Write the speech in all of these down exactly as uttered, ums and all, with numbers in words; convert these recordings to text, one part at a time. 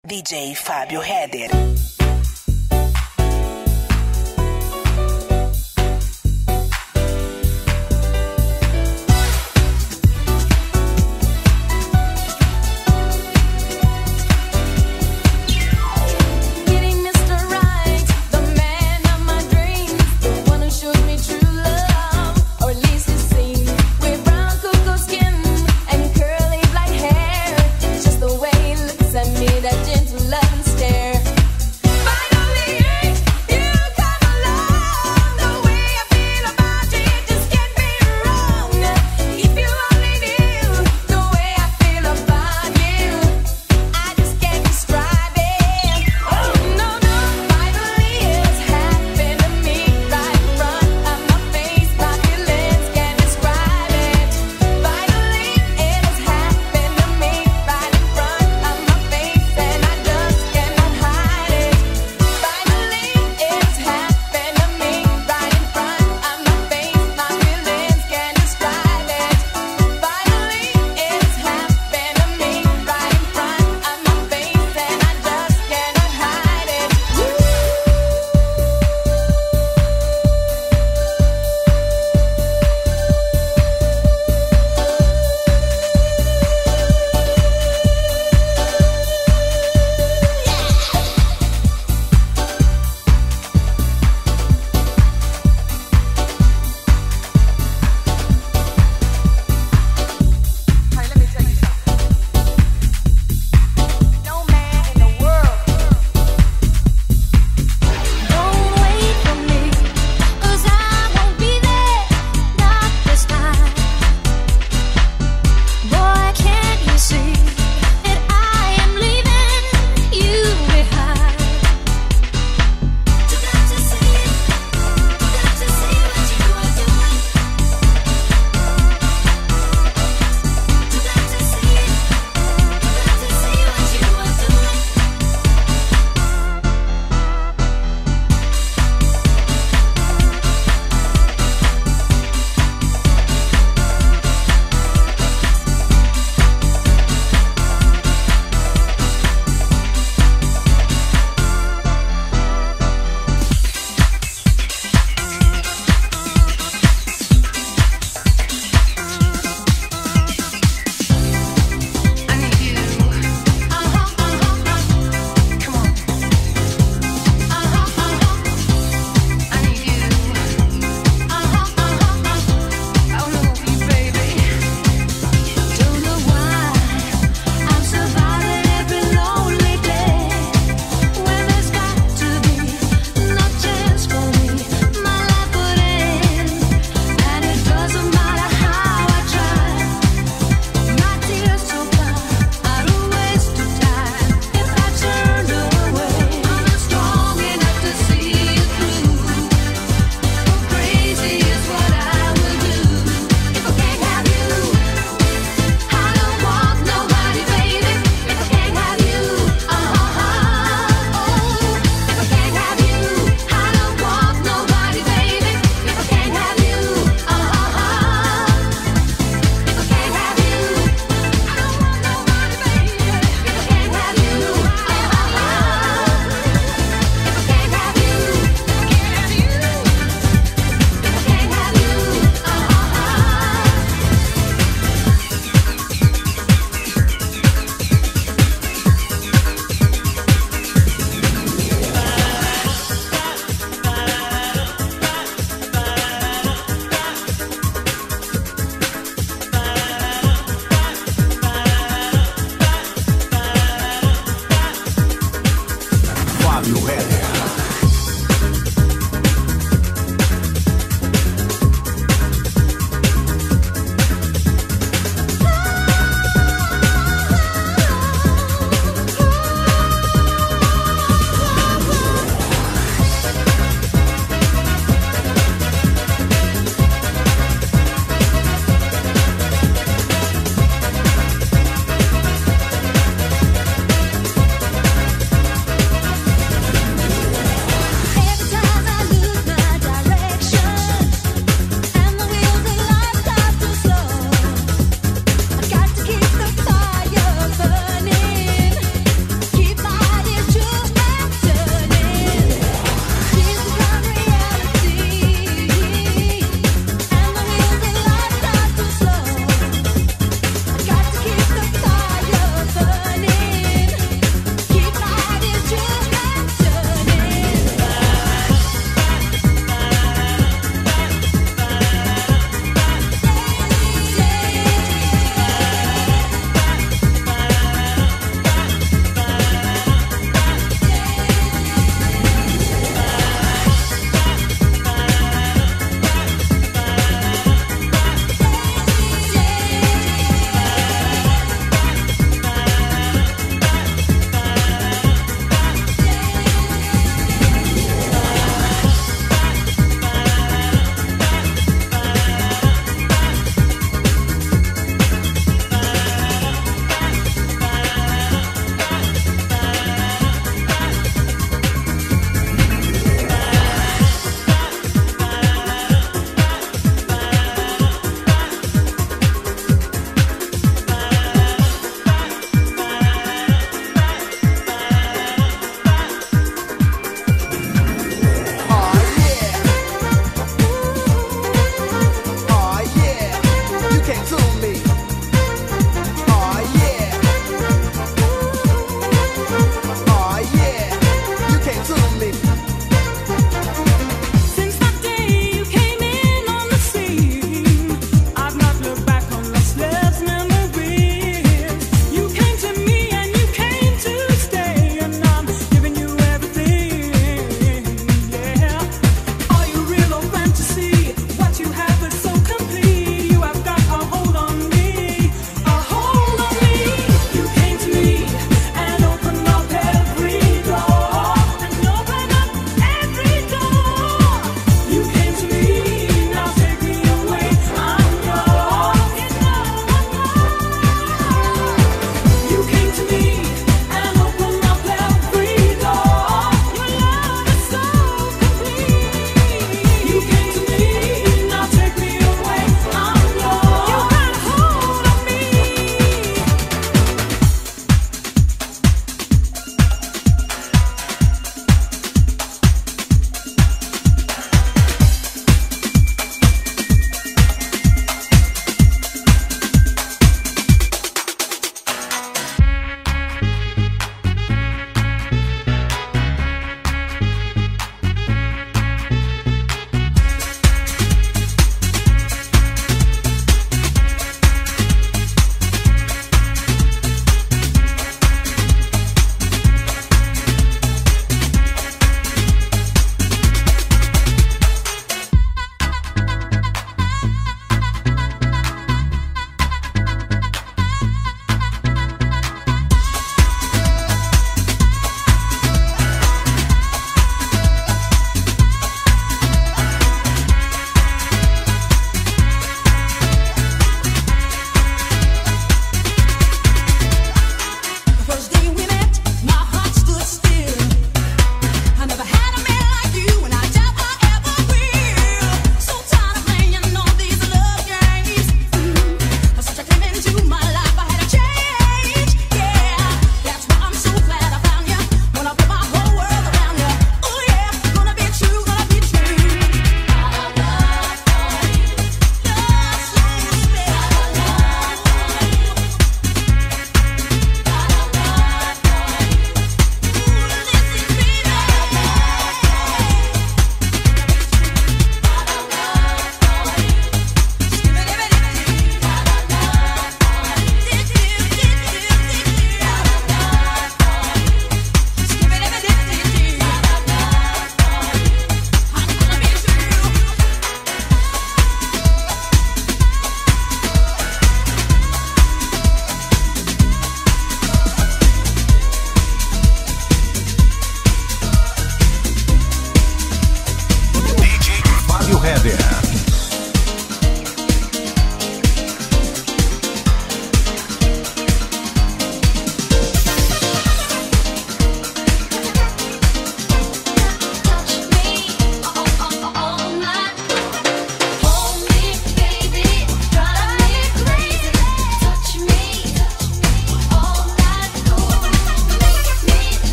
D J Fábio Heder. That gentle love and stare.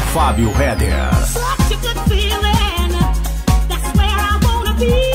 Fábio Header. Such a good feeling. That's where I wanna be.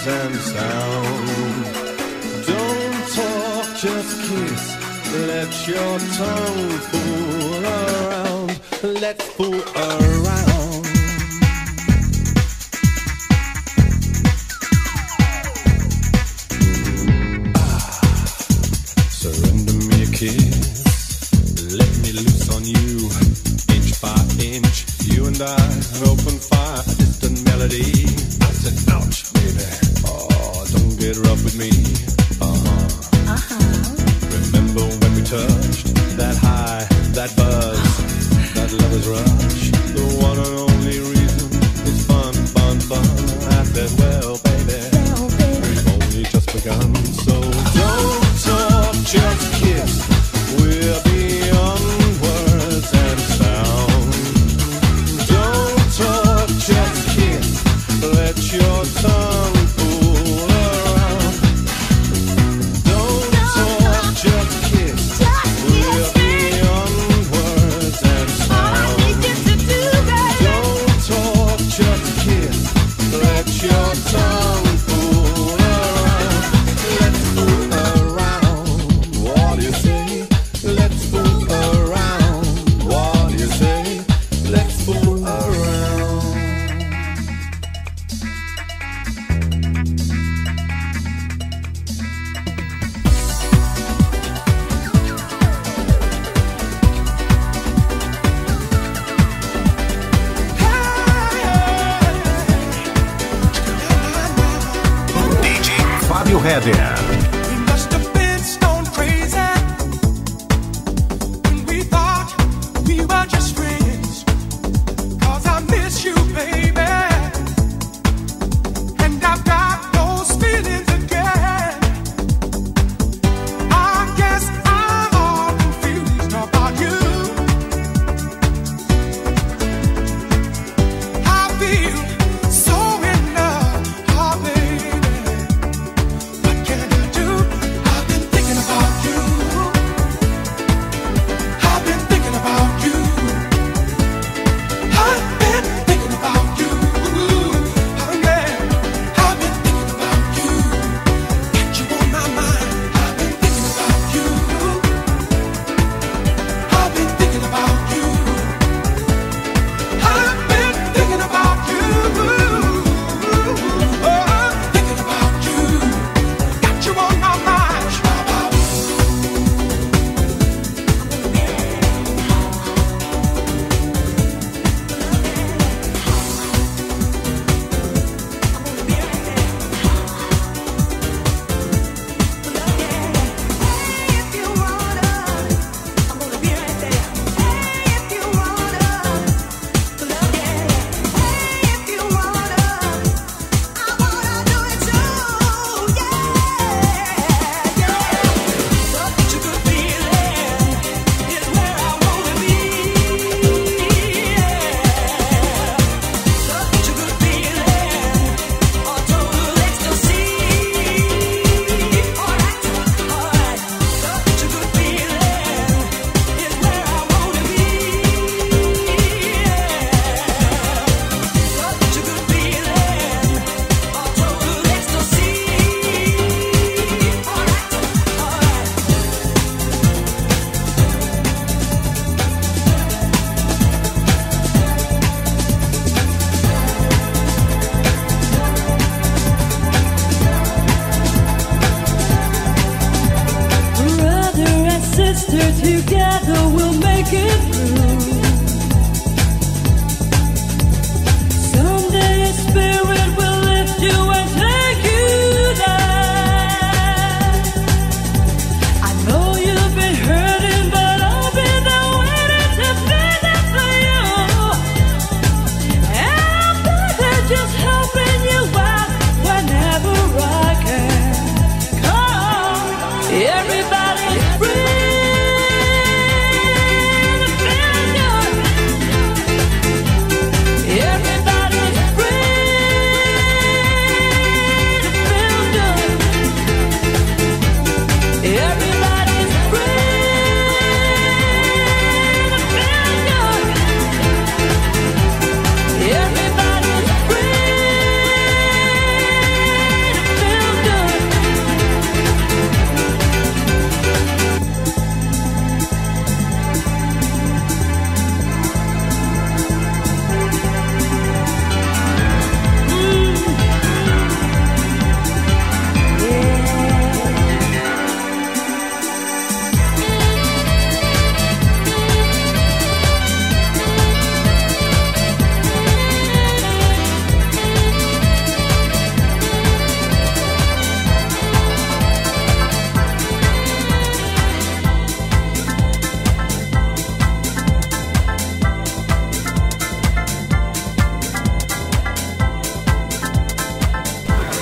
and sound. Don't talk, just kiss. Let your tongue fool around. Let's fool around. Ah, surrender me a kiss. Let me loose on you, inch by inch. You and I, open fire, a distant melody. I said, ouch, baby. Oh, don't get rough with me. Uh-huh. Uh-huh. Remember when we touched that high, that buzz, that lover's rush. The one and only reason is fun, fun, fun. I said, well, baby, well, baby. We've only just begun. So don't talk, just kiss. We're beyond words and sound. Don't talk, just kiss. Let your tongue fool around. Don't talk, just kiss. We're beyond words and sound. Don't talk, just kiss. Let your tongue fool around. Let's fool around. What do you say? Let's fool around. What do you say? Let's fool around. D J Fábio Header. We must have been stone crazy when we thought we were just friends. 'Cause I miss you, baby, and I've got those feelings again. I guess I'm all confused about you. I feel so in love, oh baby. What can I do?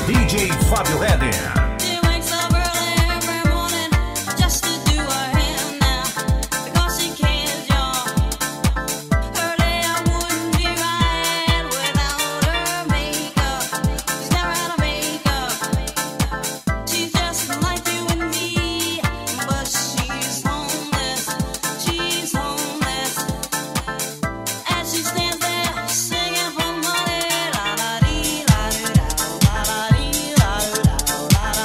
D J Fábio Header. La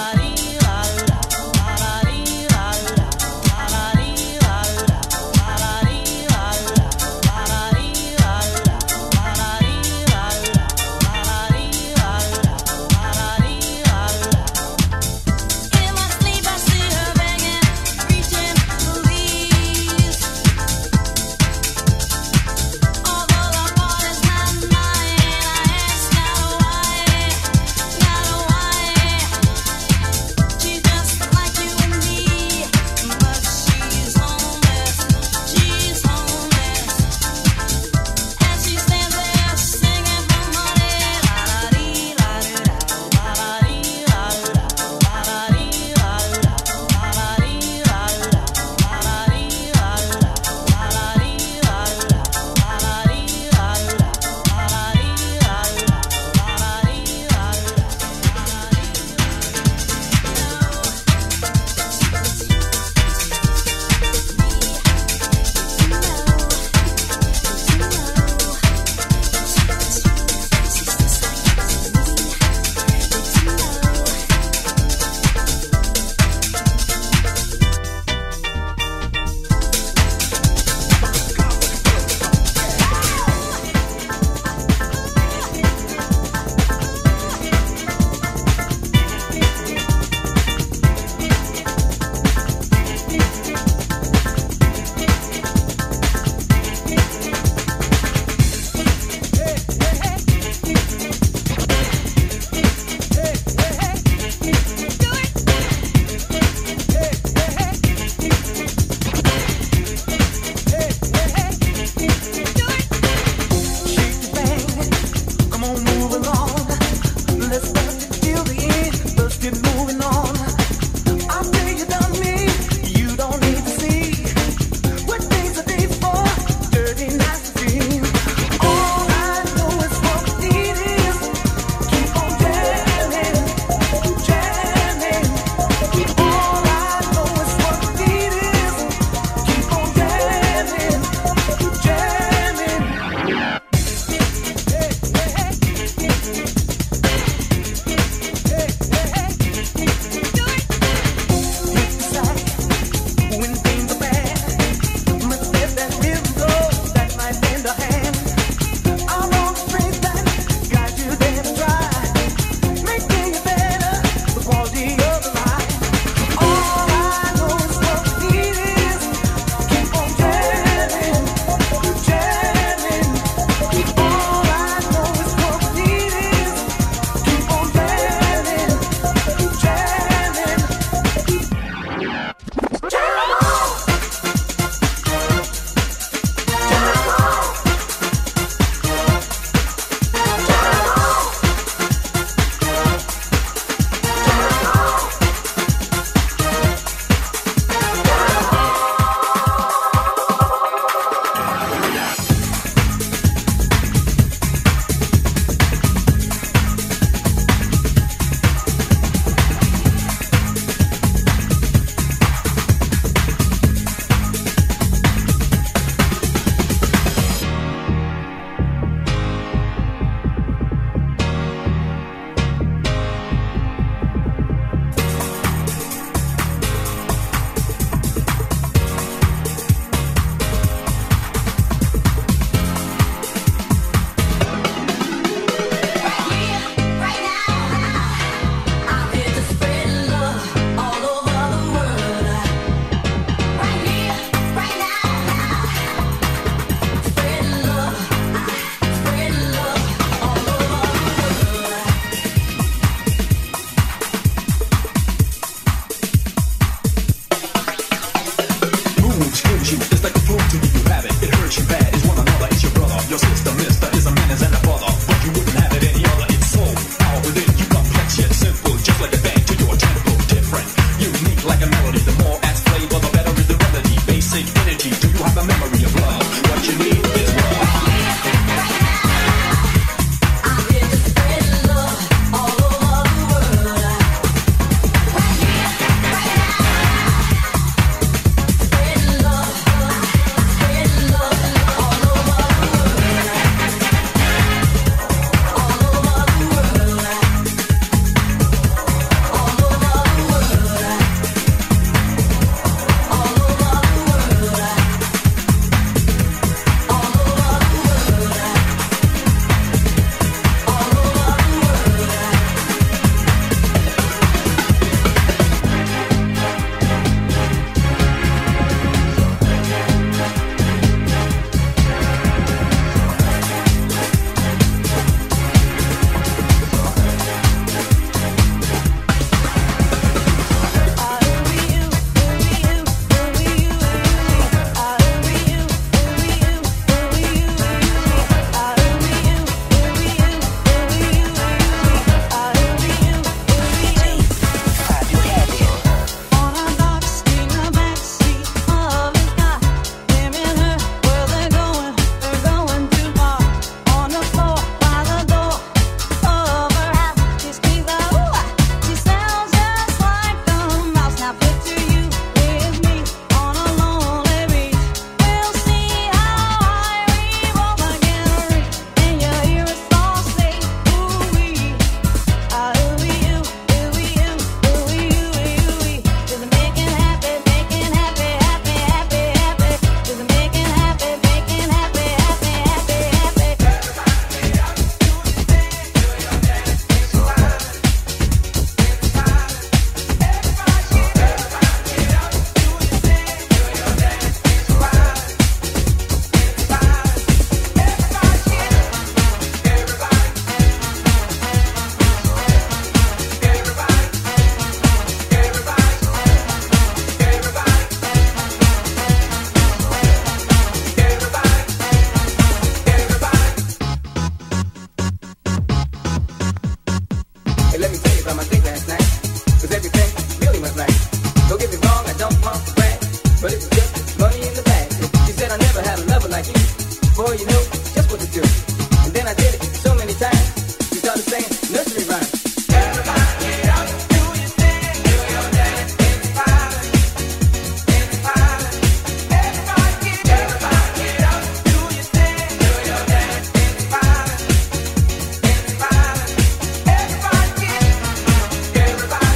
let me tell you about my date last night. Cause everything really went right. Don't get me wrong, I don't want to brag, but it was just money in the bag. She said I never had a lover like you. Boy, you know just what to do. And then I did it so many times. She started saying nursery rhymes. Everybody get up, do your thing, do your dance, it's fine, it's fine. Everybody get, everybody get up, do your thing, do your dance, it's fine, it's fine. Everybody get, everybody,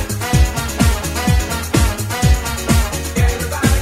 everybody,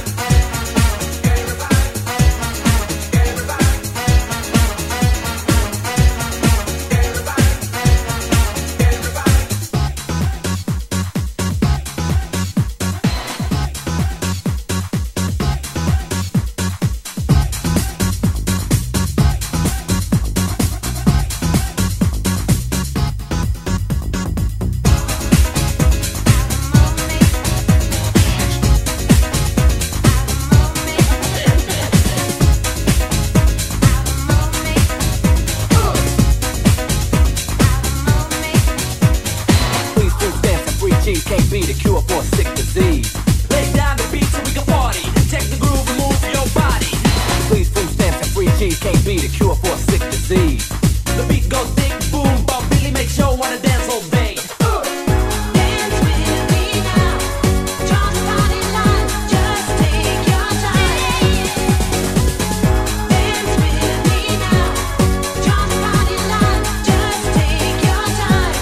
can't be the cure for a sick disease. Lay down the beat so we can party. Take the groove and move your body. Please, food stamps and free cheese can't be the cure for a sick disease. The beat goes thick, boom, Bob Billy makes you wanna dance all day. Dance with me now. Draw the body line. Just take your time. Dance with me now. Draw the body line. Just take your time.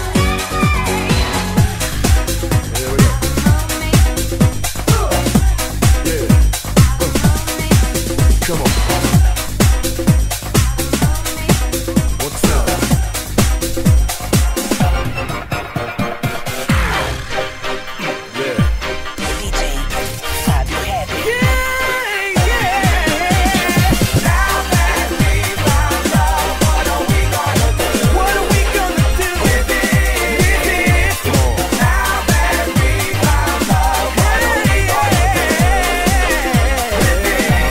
Come on. What's up? Yeah. D J Fabio Heavy. Now that we found love, what are we gonna do? What are we gonna do with it? With it? Now that we found love, what are we gonna do with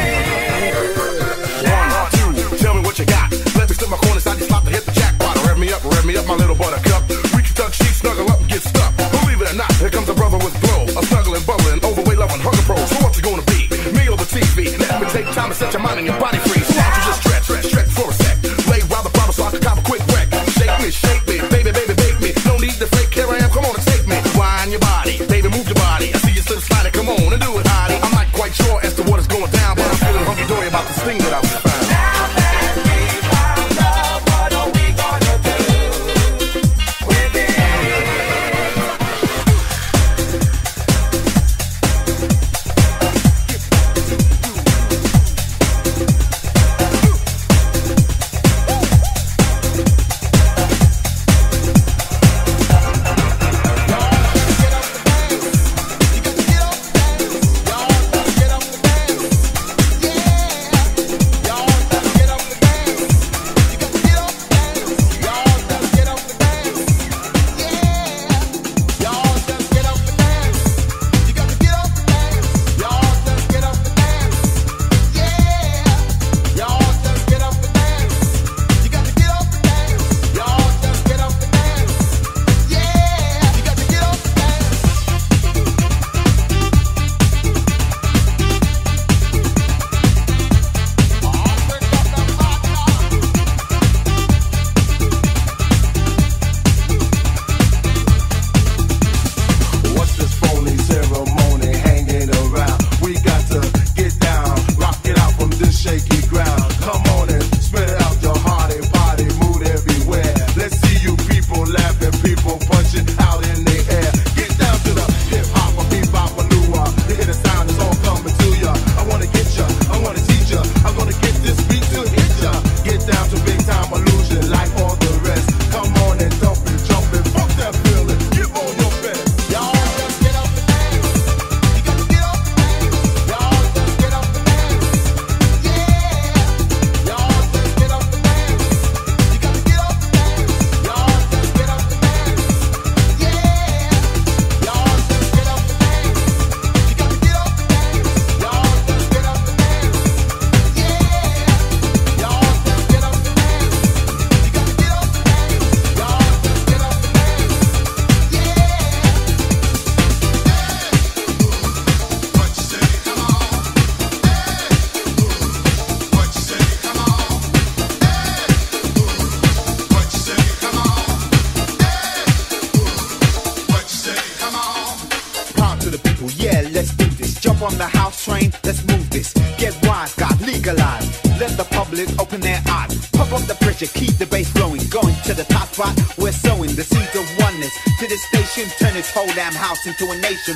it? One, two, tell me what you got. Let me slip my corners, I just stop to hit the jackpot. Rev me up, rev me up, my little buttercup. Reach your tuck sheet, snuggle up and get stuck. Believe it or not, here comes a brother with glow. A snuggling, bubbling, overweight, loving, hunger pro. So what's it gonna be? Me over T V. Let me take time to set your mind and your body free. So why don't you just stretch, stretch, stretch for a sec. Lay round the problem so I can cop a quick wreck. Shake me, shake me, baby, baby, bake me. No need to fake, here I am, come on and take me. Wind your body, baby, move your body. I see you slip sliding, come on and do it, hottie. I'm not quite sure as to what is going down, but I'm feeling hunky-dory about this thing that I was found. Now that we found love, what are we gonna do with it? from the house train, let's move this. Get wise, God, legalize. Let the public open their eyes. Pump up the pressure, keep the bass flowing. Going to the top spot, we're sowing the seeds of oneness. To this station, turn this whole damn house into a nation.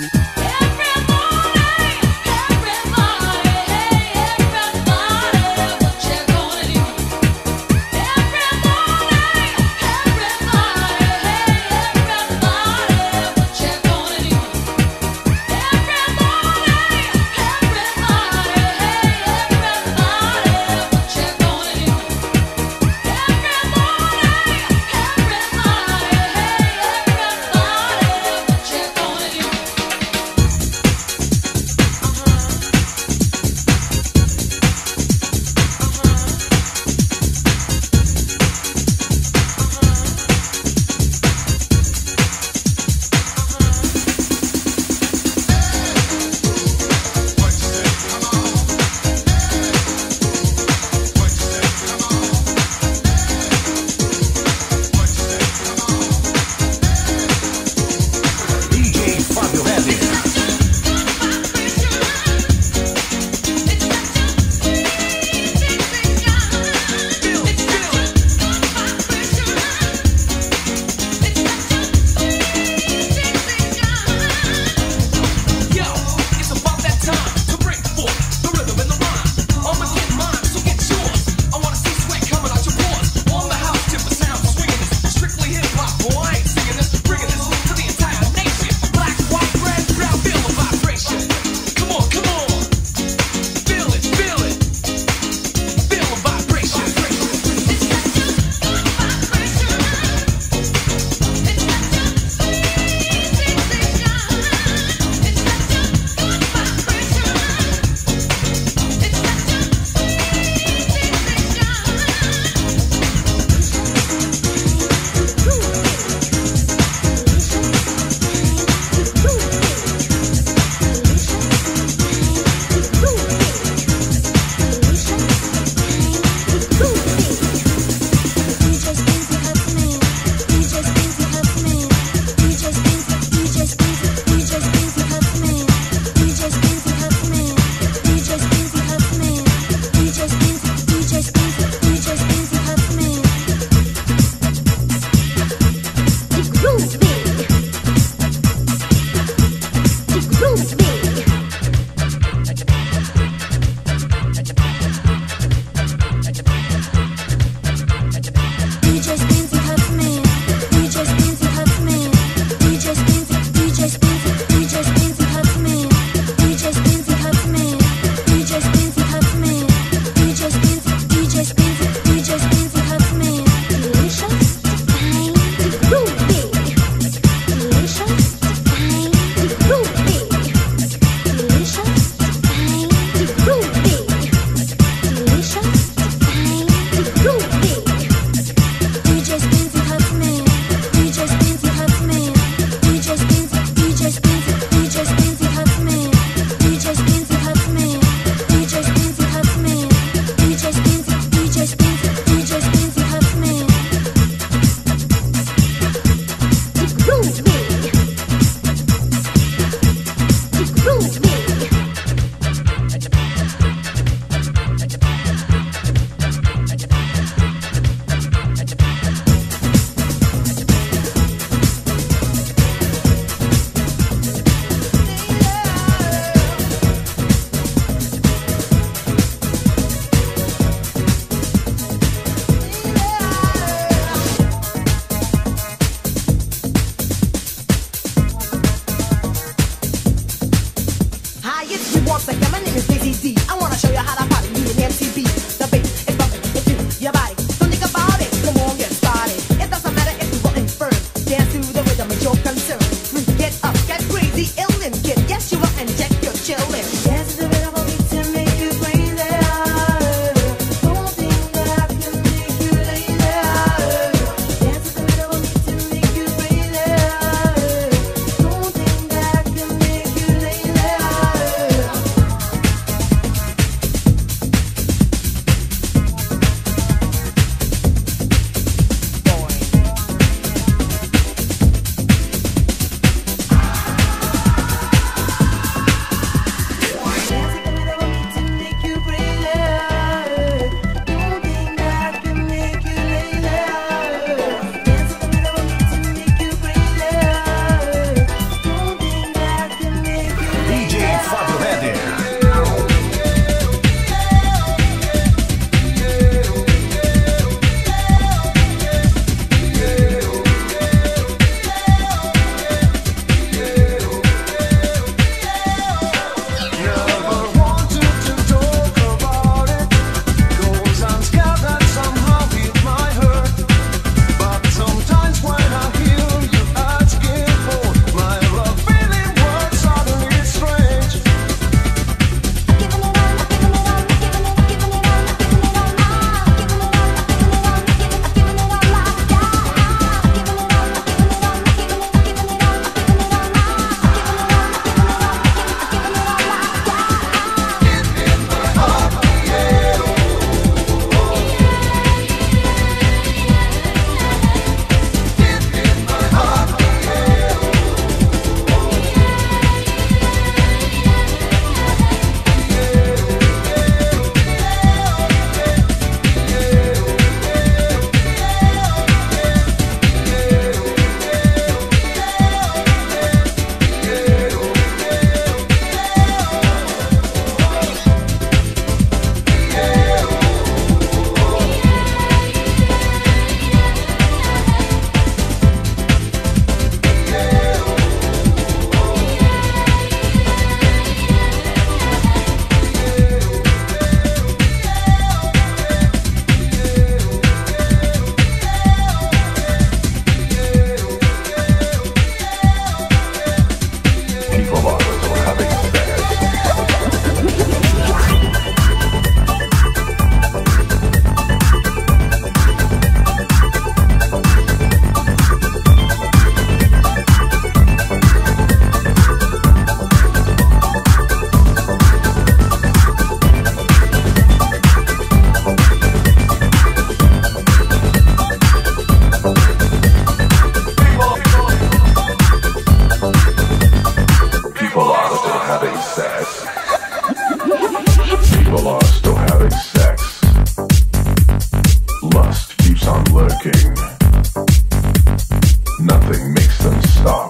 stop.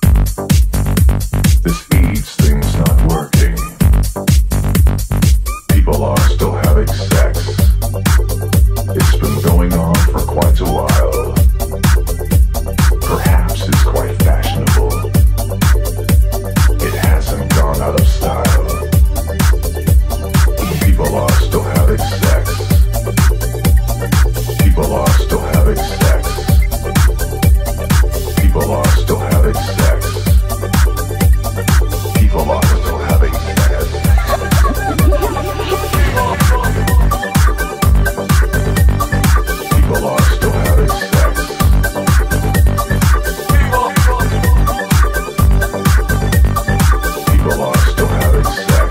This eats things not working. People are still having sex. It's been going on for quite a while. Perhaps it's quite fashionable. It hasn't gone out of style. People are still having sex. People are still having sex. People are still having sex. People are still having sex. People are still having sex. People are still having sex.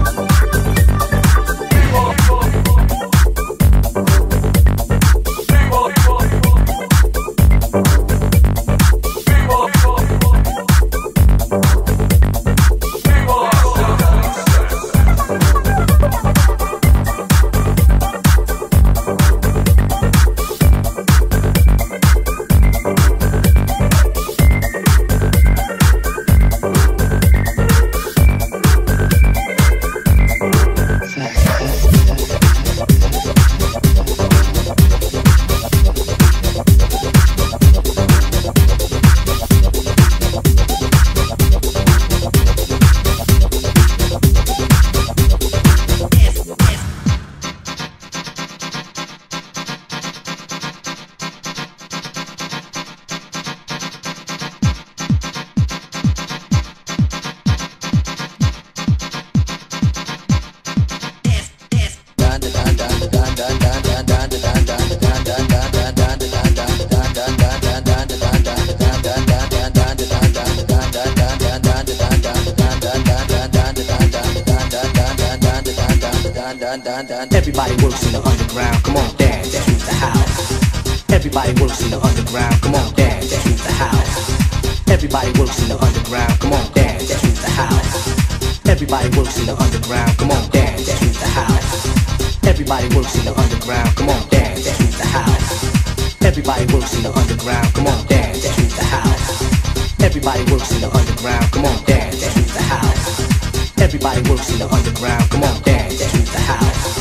Everybody works in the underground, come on, dance to the house. Everybody works in the underground, come on, dance to the house. Everybody works in the underground, come on, dance to the house. Everybody works in the underground, come on, dance to the house. Everybody works in the underground, come on, dance to the house. Everybody works in the underground, come on, dance to the house. Everybody works in the underground, come on, dance to the house. Everybody works in the underground, come on, dance to the house.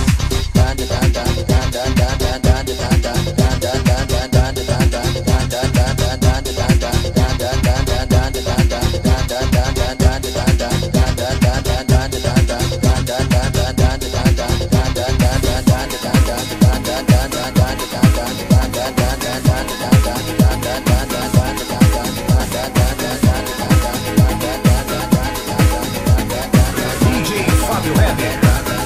D J Fabio Heber.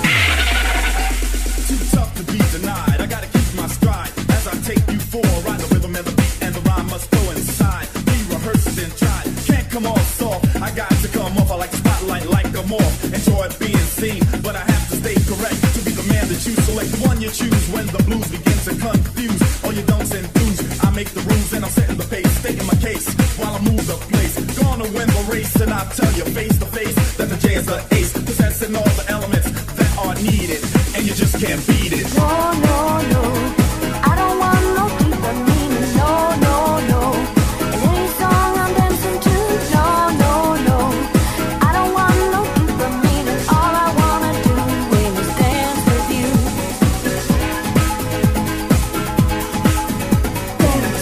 Too tough to be denied. I gotta keep my stride as I take you for a ride. The rhythm and the beat and the rhyme must go inside. We rehearse and try. Can't come off soft. I got to come off. I like the spotlight like a moth. Enjoy being seen, but I have to stay correct to be the man that you select. The one you choose when the blues begin to confuse all your don'ts and do's. I make the rules and I'm setting the pace, stating my case while I move the place. Gonna win the race and I'll tell you face to face that the J is the ace, possessing all the elements that are needed, and you just can't beat it. No, no, no. I don't want no deeper meaning. No, no, no. In any song I'm dancing to. No, no, no. I don't want no deeper meaning. All I wanna do is dance with you. Dance.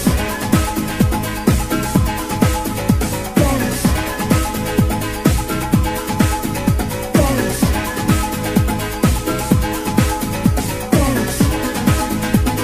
Dance. Dance. Dance.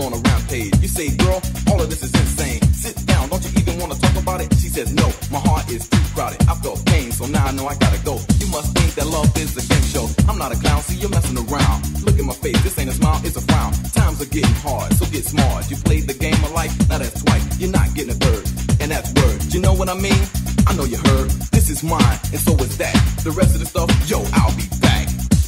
on a rampage. You say, girl, all of this is insane. Sit down, don't you even want to talk about it? She says, no, my heart is too crowded. I felt pain, so now I know I gotta go. You must think that love is a game show. I'm not a clown, see you're messing around. Look at my face, this ain't a smile, it's a frown. Times are getting hard, so get smart. You played the game of life, now that's twice. You're not getting a third, and that's word. You know what I mean? I know you heard. This is mine, and so is that. The rest of the stuff, yo, I'll be back.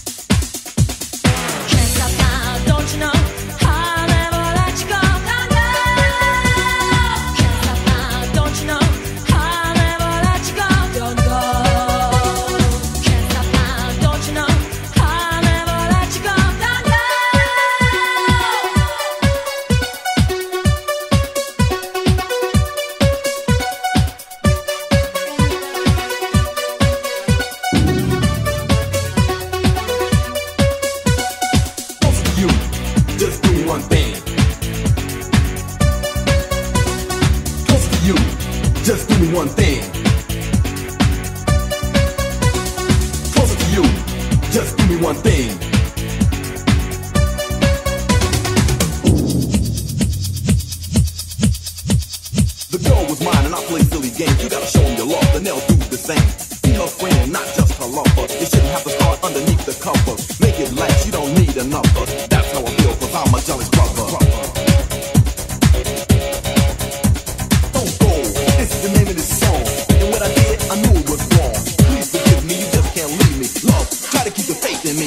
Can't stop now, don't you know? I'll never let you go. No, no. Can't stop now, don't you know? I'll never let you go. Don't go. Can't stop now, don't you know? I'll never let you go. No, no. Just do me one thing. Closer to you, just do me one thing. The girl was mine and I play silly games. You gotta show them your love, then they'll do the same. Be her friend, not just her lover. You shouldn't have to start underneath the cover. Make it last, you don't need another. That's how I feel, cause I'm a jealous brother. The name of this song, and what I did, I knew it was wrong. Please forgive me, you just can't leave me. Love, try to keep the faith in me.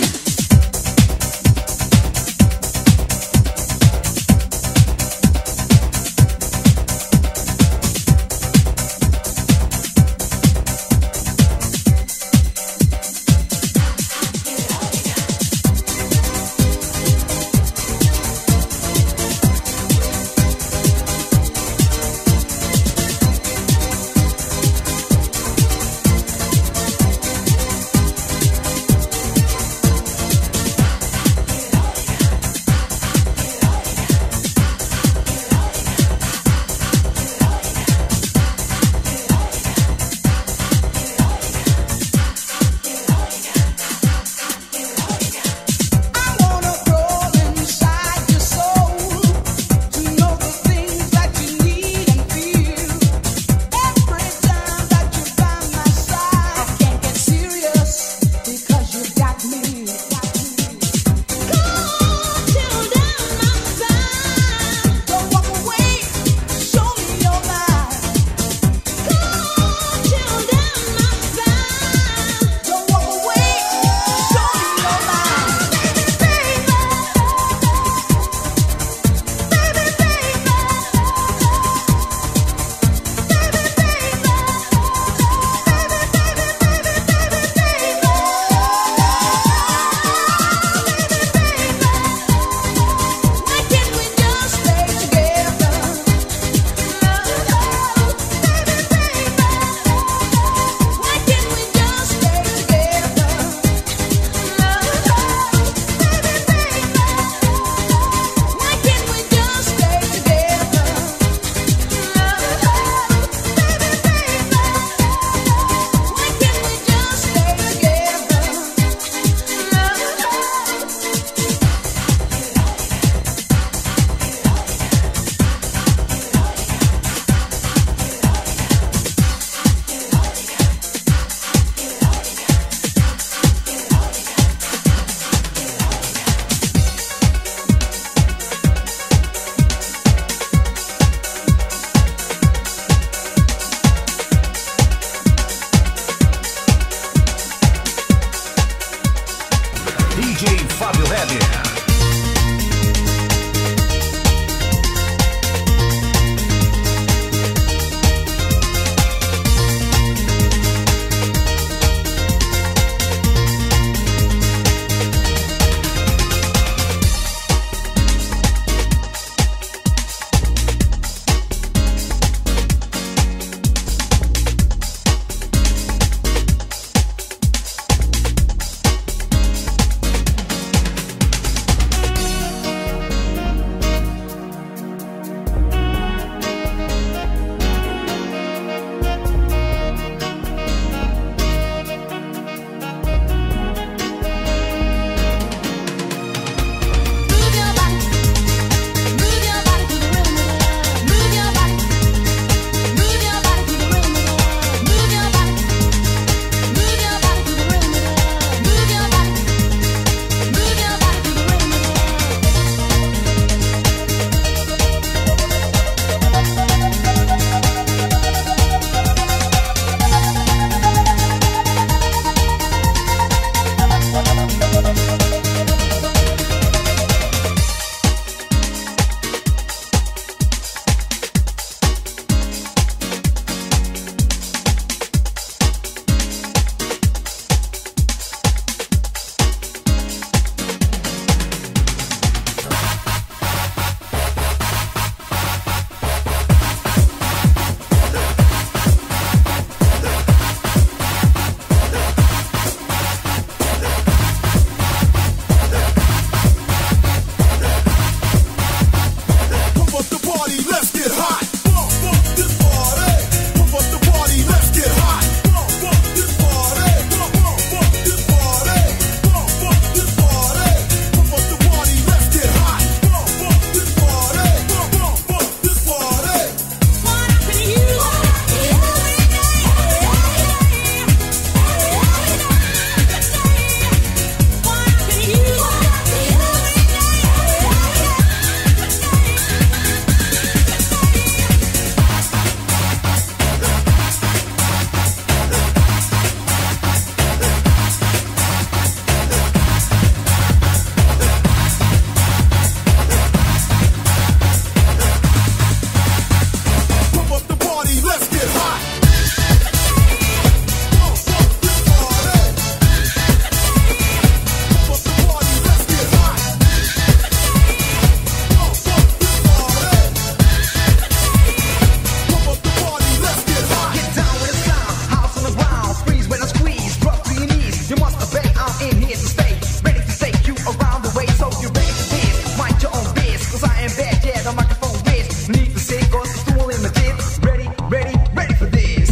say cause it's too limited. Ready, ready, ready for this.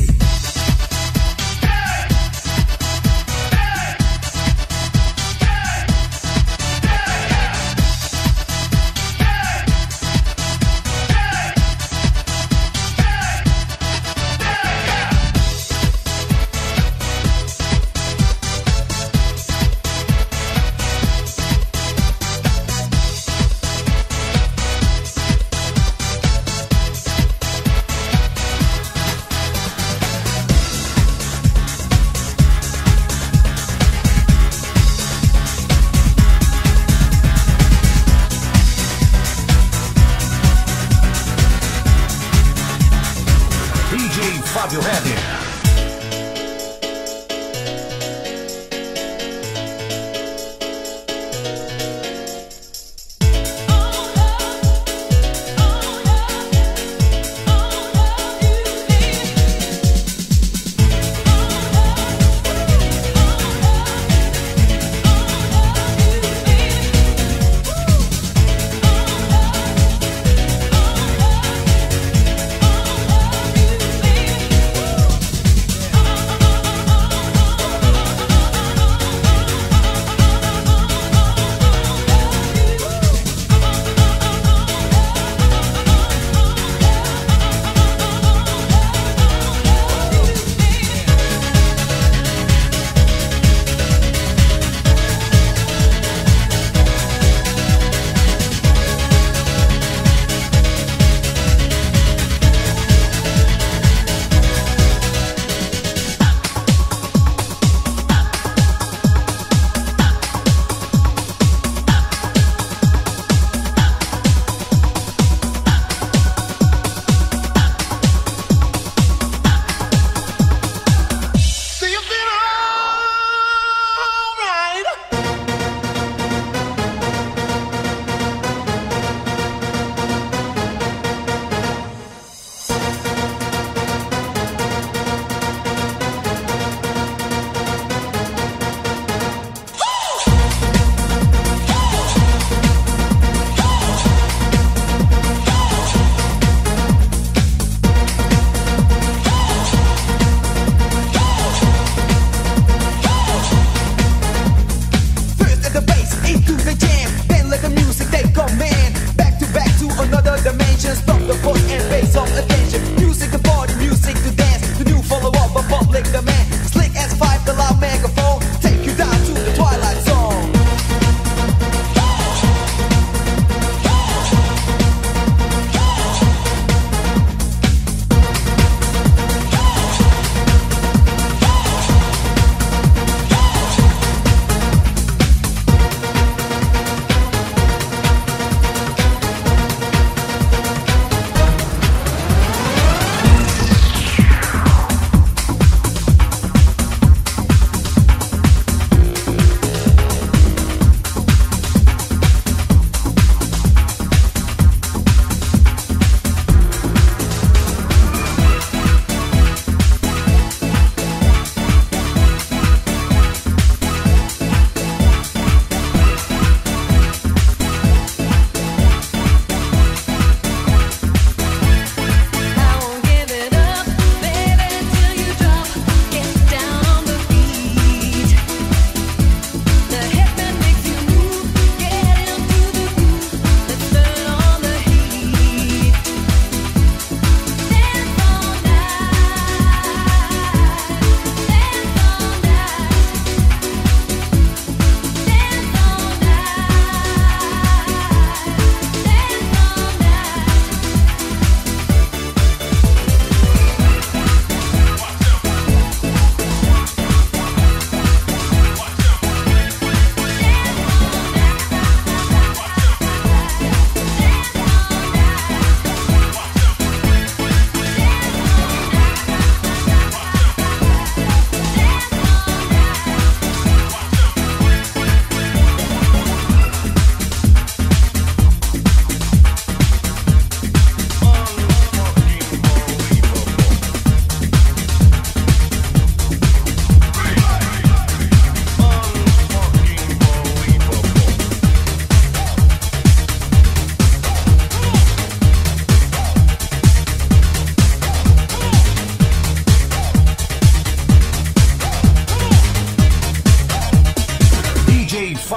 D J Fábio Heber.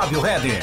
Fábio Header.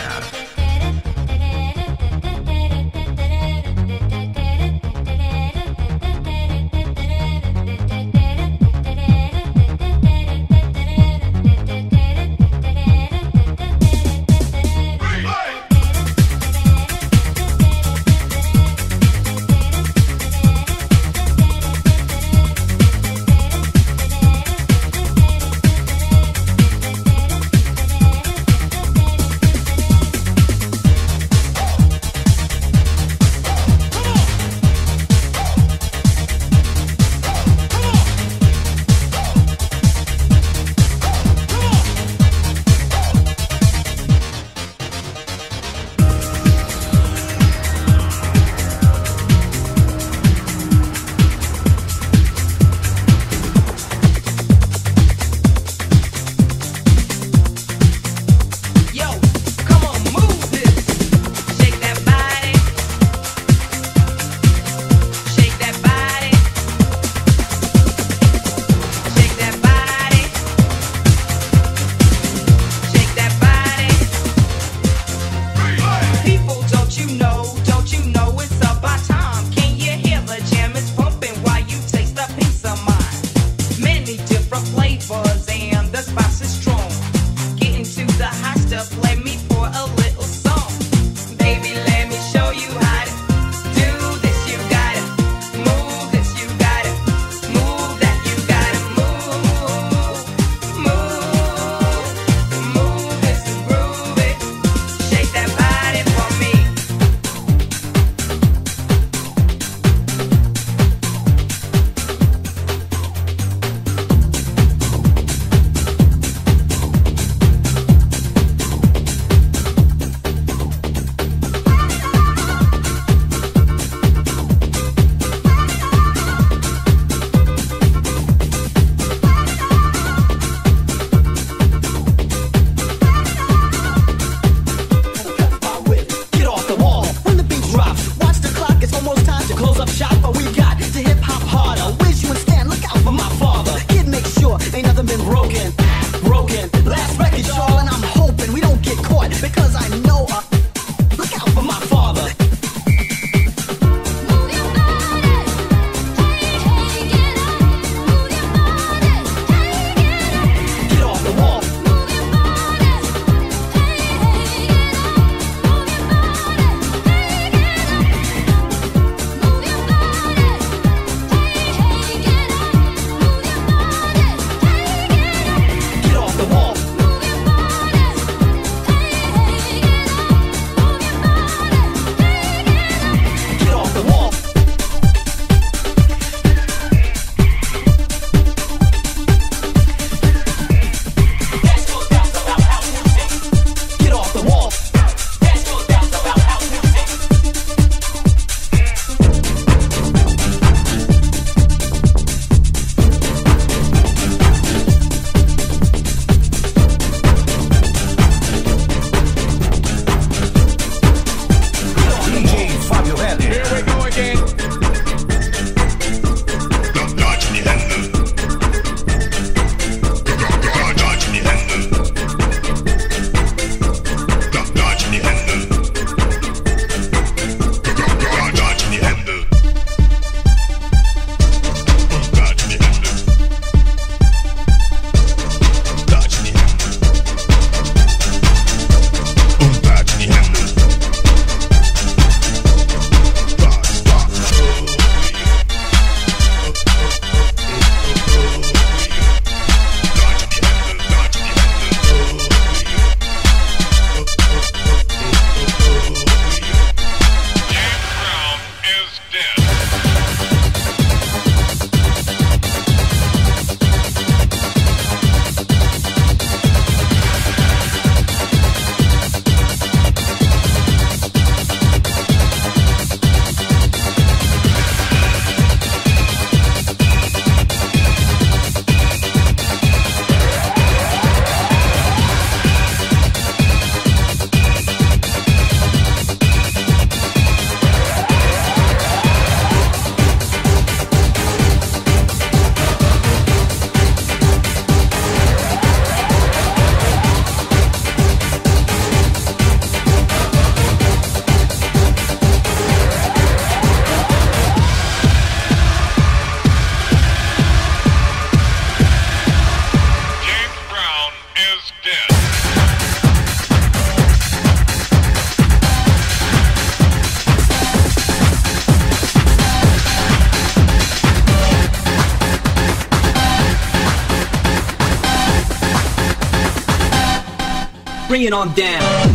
bring it on down.